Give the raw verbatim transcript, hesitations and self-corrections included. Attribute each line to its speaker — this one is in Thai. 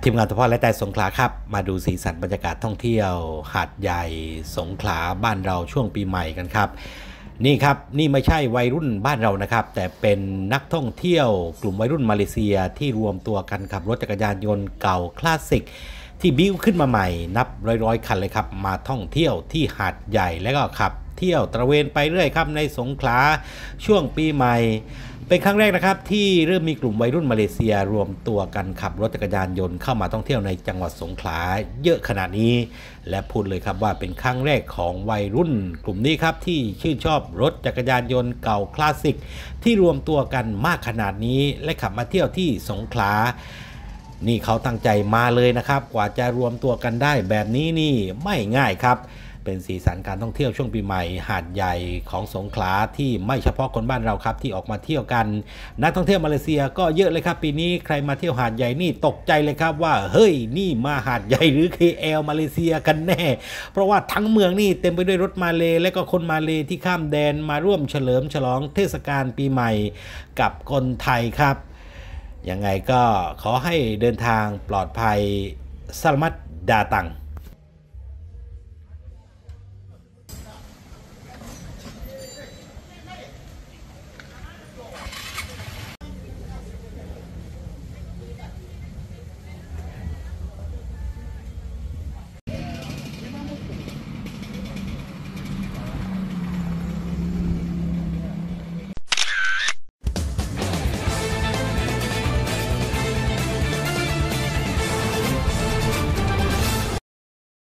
Speaker 1: ทีมงานเฉพาะและแต่สงขลาครับมาดูสีสันบรรยากาศท่องเที่ยวหาดใหญ่สงขลาบ้านเราช่วงปีใหม่กันครับนี่ครับนี่ไม่ใช่วัยรุ่นบ้านเรานะครับแต่เป็นนักท่องเที่ยวกลุ่มวัยรุ่นมาเลเซียที่รวมตัวกันขับรถจักรยานยนต์เก่าคลาสสิกที่บิ้วขึ้นมาใหม่นับร้อยๆคันเลยครับมาท่องเที่ยวที่หาดใหญ่และก็ขับเที่ยวตระเวนไปเรื่อยครับในสงขลาช่วงปีใหม่เป็นครั้งแรกนะครับที่เริ่มมีกลุ่มวัยรุ่นมาเลเซียรวมตัวกันขับรถจักรยานยนต์เข้ามาท่องเที่ยวในจังหวัดสงขลาเยอะขนาดนี้และพูดเลยครับว่าเป็นครั้งแรกของวัยรุ่นกลุ่มนี้ครับที่ชื่นชอบรถจักรยานยนต์เก่าคลาสสิกที่รวมตัวกันมากขนาดนี้และขับมาเที่ยวที่สงขลานี่เขาตั้งใจมาเลยนะครับกว่าจะรวมตัวกันได้แบบนี้นี่ไม่ง่ายครับเป็นสีสันการท่องเที่ยวช่วงปีใหม่หาดใหญ่ของสงขลาที่ไม่เฉพาะคนบ้านเราครับที่ออกมาเที่ยวกันนักท่องเที่ยวมาเลเซียก็เยอะเลยครับปีนี้ใครมาเที่ยวหาดใหญ่นี่ตกใจเลยครับว่าเฮ้ยนี่มาหาดใหญ่หรือ เค แอล มาเลเซียกันแน่เพราะว่าทั้งเมืองนี่เต็มไปด้วยรถมาเลและก็คนมาเลที่ข้ามแดนมาร่วมเฉลิมฉลองเทศกาลปีใหม่กับคนไทยครับยังไงก็ขอให้เดินทางปลอดภัยสลามัตดาตัง